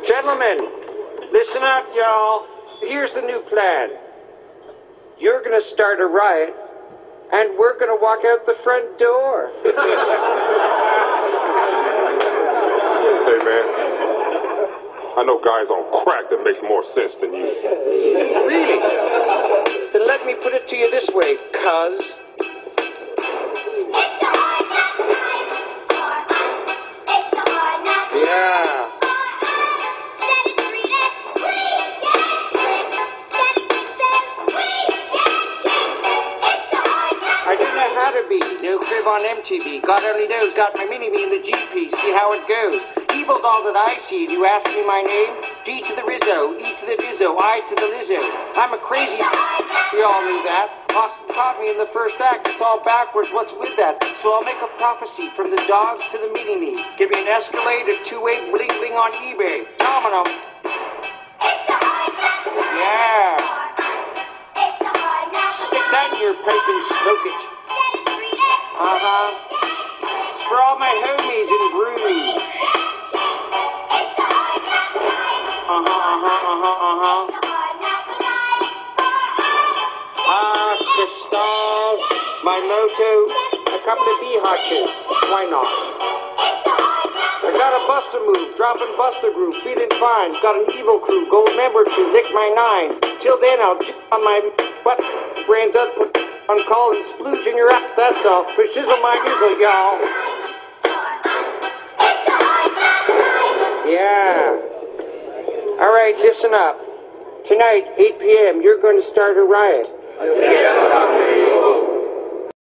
Gentlemen, listen up, y'all. Here's the new plan. You're gonna start a riot, and we're gonna walk out the front door. Hey, man. I know guys on crack that makes more sense than you. Really? Then let me put it to you this way, cuz. Yeah. I don't know how to be. No crib on MTV. God only knows. Got my mini-me in the GP. See how it goes. Evil's all that I see. Do you ask me my name? D to the Rizzo, E to the Bizzo, I to the Lizzo. I'm a crazy. We all knew that. Austin taught me in the first act. It's all backwards. What's with that? So I'll make a prophecy from the dogs to the mini-me. Give me an Escalade, a two-way bling-bling on eBay. Phenomenal. Yeah. Stick that in your pipe and smoke it. It's for all my homies in Bruges. Cristal, my moto, a couple of bee hutches. Why not? I got a buster move, dropping buster groove, feeling fine. Got an evil crew, Goldmember to lick my 9. Till then, I'll on my butt, brains up on call and splooge in your app. That's all. For shizzle my nizzle, y'all. Yeah. All right, listen up. Tonight, 8 p.m., you're going to start a riot. Yes,